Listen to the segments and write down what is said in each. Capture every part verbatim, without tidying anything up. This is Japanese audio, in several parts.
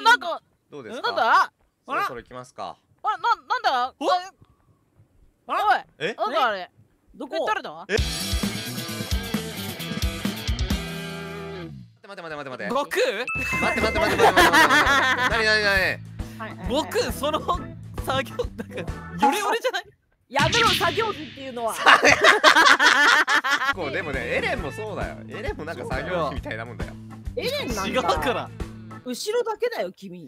なんかどうですか。 なんだ。 そろそろ行きますか。 あ、な、なんだ。おい。おい。 え。 なんだあれ。 どこ。 誰だ。 え。待って待って待って待って。 僕。 待って待って待って待って待って待って。なになになに。 僕その作業なんかヨレヨレじゃない？ やめろ作業着っていうのは。 こうでもね、エレンもそうだよ。エレンもなんか作業着みたいなもんだよ。 エレンなんだ。 違うから。 後ろだけだよ君。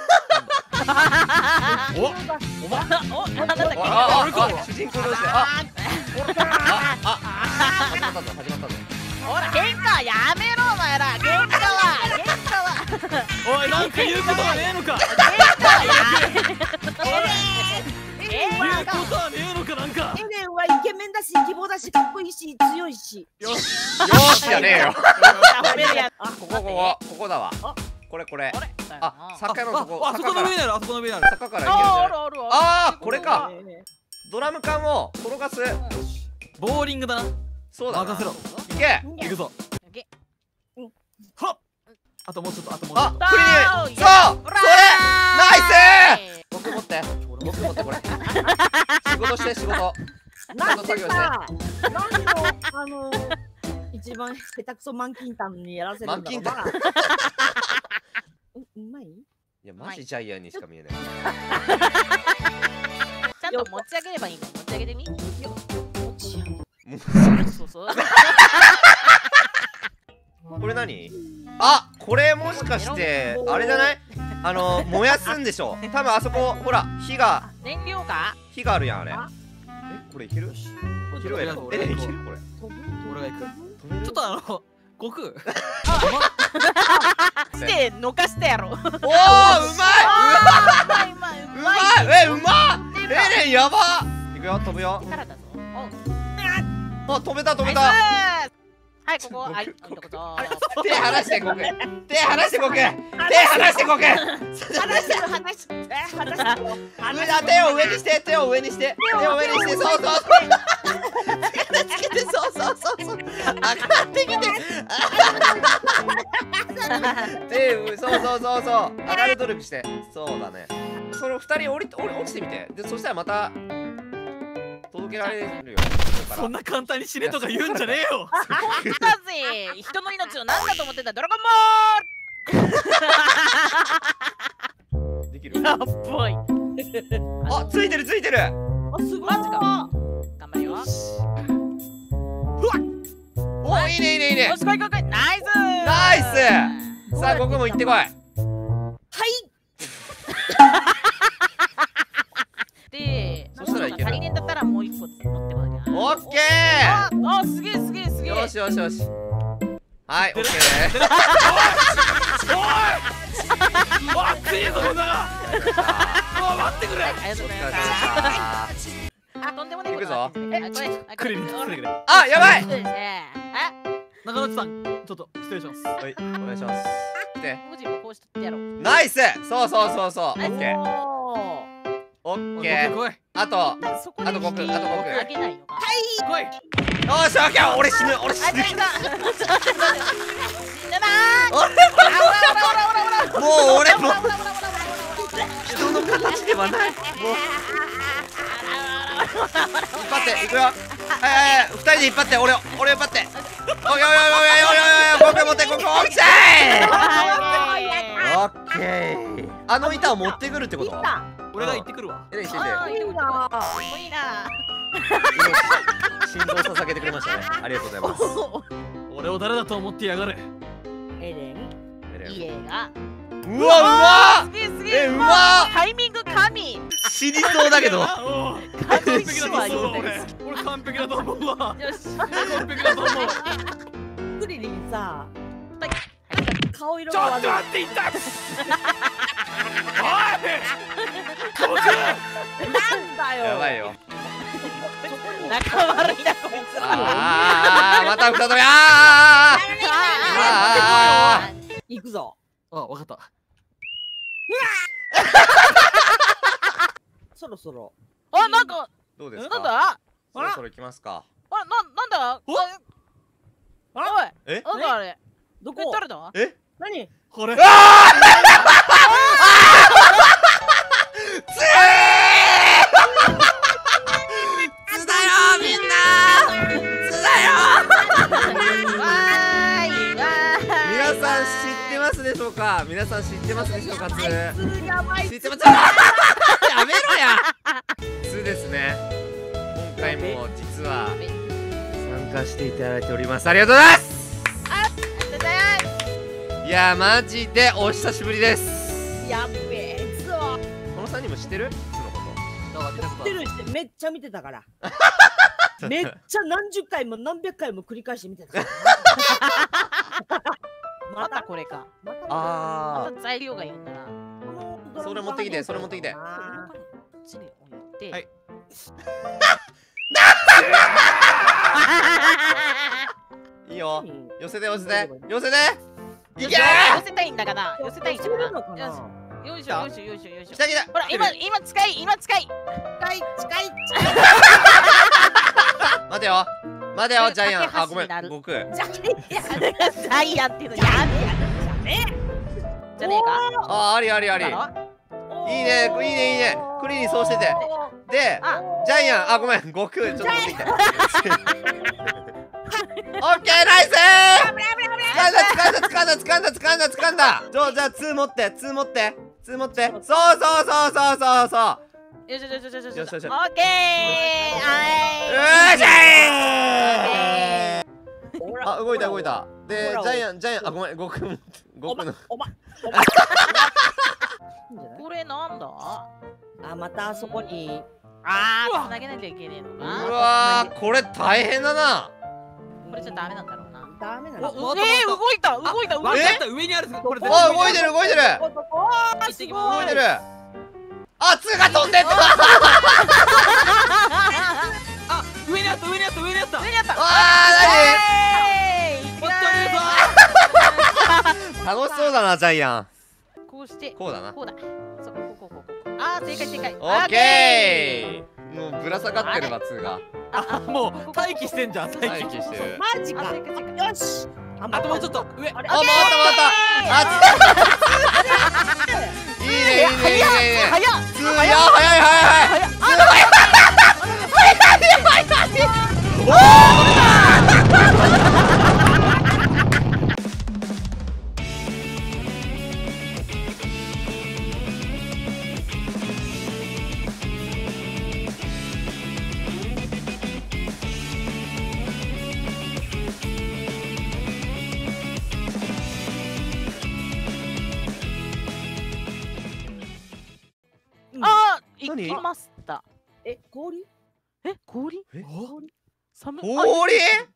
お、お前、 お、なんだっけ。 あ、主人公同士で。あ、あ、あ、始まったぞ、始まったぞ。 ほら、喧嘩やめろお前ら。喧嘩は、喧嘩は。 おい、なんか言うことはねえのか。 喧嘩はやめろ。 言うことはねえのかなんか。 エレンはイケメンだし、希望だし、かっこいいし、強いし。 よし。 よしじゃねえよ。 あ、 ここここここだわ。これこれ。あ、坂のとこ。 あそこの上にある、あそこの上にある。 坂から行けるじゃない。 あるあるある。 ああ、これか。ドラム缶を転がす。 ボーリングだな。 そうだ。 任せろ。 いけ。 行くぞ。はっ。あともうちょっと、あともうちょあ、 っと。 クリリン。そう。それ。ナイス。僕持って。僕持ってこれ。仕事して仕事。 なんでさ、何をあの一番下手くそマンキンタンにやらせるんだろう。マンキンタン。うまい？ いやマジジャイアンにしか見えない。 ちゃんと持ち上げればいいの。持ち上げてみ。よ。 持ち上げ。 そうそう。 これ何？あ、これもしかしてあれじゃない？あの燃やすんでしょ。多分あそこほら火が燃料か？ 火があるやんあれ。え、これいける？いける？え、いけるこれ。 俺が行く。ちょっとあの悟空。 してのかしたやろ。おお、うまい。 うまい。うまい。うまい。え、うまっ。エレンやば。いくよ、飛ぶよ。あ、飛べた飛べた。 はい、ここ、はい、 手離してこく。手離してこく。手離してこく。 離してる、離してる。離してる。 手を上にして、手を上にして、手を上にして、そうそうそう。つけて、そうそうそうそう。上がってきて。手、そうそうそうそう。上がる努力して。そうだね。その二人降り、降り、落ちてみて。で、そしたらまた。届けられるよ。 そんな簡単に死ねとか言うんじゃねえよ。 だぜ、人の命を何だと思ってんだ、ドラゴンボール。 できる。 やっばい。 あ、ついてるついてる。 あ、すごい。 マジか。頑張るよ。 お、いいねいいねいいね。 よし、来い来い来い。ナイス。 ナイス。さあ、僕も行ってこい。はい。 で、 そしたらいける。 足りねえんだったらもう一個持ってこい。 オッケー。あ、すげえすげえすげえ。 よしよしよし。はい、オッケー。 おい。待っていいぞこんな。もう待ってくれ。 ありがとうございます。あ、とんでもない。 行くぞ。 え、これ、 クリリン、クリリン。 あ、やばい。 中野さん、ちょっと失礼します。 はい、お願いします。来て。ナイス。そうそうそうそう。オッケー。オッケー。あと、あと僕、あと僕。 あげないのか。 はい。 よーし、オッケー。俺死ぬ、俺死ぬ。 死んだなー。もう俺も人の形ではない。もう。引っ張って、いくよ。はいはい、二人で引っ張って、俺を、俺を引っ張って。おいおいおいおいおいおいおい、僕持って、ここ落ちてー。オッケー。あの板を持ってくるってこと？ 俺が行ってくるわ。 エレンしてて。 いいな。いいな。 心臓を捧げてくれましたね。ありがとうございます。 俺を誰だと思ってやがれ。 エレン。 エレン。 いい映画。 うわ、うまっ。 すげえすげえ。 え、うまっ。 タイミング神。 死にそうだけど。 完璧だと思う俺。俺完璧だと思うわ。 よし。 完璧だと思う。 クリリンさ。 はい。 顔色ちょが悪い。 っと待っていた。おい。僕。 なんだよ。 やばいよ。 仲悪いなこいつら。 ああ、また再び、ああ。ああ。 行くぞ。 あ、わかった。 そろそろ。 あ、なんか。 どうですか。 なんだ。 そろそろ行きますか。 あ、な、なんだ。おい。 え。 なんだあれ。 どこ。 誰だ。 え。 何。 これ。 ああ。 皆さん知ってますでしょうか？つあいつやばい知ってますやめろやつですね。今回も実は参加していただいております。ありがとうございます。いやーマジでお久しぶりです。 やっべえぞ。 このさんにんも知ってる？つのこと。 知ってる知ってる、めっちゃ見てたからめっちゃ何十回も何百回も繰り返して見てたからまたこれか。 またあまた材料がいいんだな。 あ、それ持ってきて、それ持ってきて。 あこっちに置いて。 はいいいよ。寄せて寄せて寄せて。いけ寄ー。 せたいんだかな。寄せたいんだか寄せるのかな。 な。 よし。よいしょよいしょよいしょよいしょ。 来た来た。 ほら今今近い今近い。 近い近い待てよ待てよジャイアン。あ、ごめん架け橋になる僕。 ジャイアンジャイアンっていうのやめやじゃねえか。 あ、ありありあり。いいねいいねいいね。クリーンそうしてて。であジャイアン、あ、ごめん悟空ちょっと持ってきて。オッケーナイスー。掴んだ掴んだ掴んだ掴んだ掴んだ掴んだ。じゃあじゃあツー持ってツー持ってツー持って。そうそうそうそうそうそう。 よしよしよしよしよし。 よしよしよしオッケー。 うはーしゃー。あ、動いた動いた。でほらジャイアンジャイアン、あ、ごめん悟空も悟空の。 おばおばいいんじゃないこれなんだ。 あ、またあそこにああ、繋げなきゃいけねえのうか。 わー、これ大変だな。 これじゃダメなんだろうな。 ダメなの。 おえー、動いた動いた動いた。 わかった上にあるこれ絶あ、 対動いてる動いてるおーすごい動いてる。あ、ツーが飛んでった。 あ上にあった上にあった上にあった上にあった。 あえーい本当にけー、なに楽しそうだなジャイアン。 こうしてこうだな。 こうだ。そうこうこうこうこう。あー正解正解。 オッケー。もうぶら下がってるわツーが。 あもう待機してんじゃん待待機機してる。 あマジか。 正解正解。 よし。 あともうちょっと上あれあ、回った回った。あ、いいねいいねいいねいいね。 早っ。 ツーや早い早い早い。ツー早い早い早い。おあー何行きました。 え、氷？ え氷？ え寒い。 氷？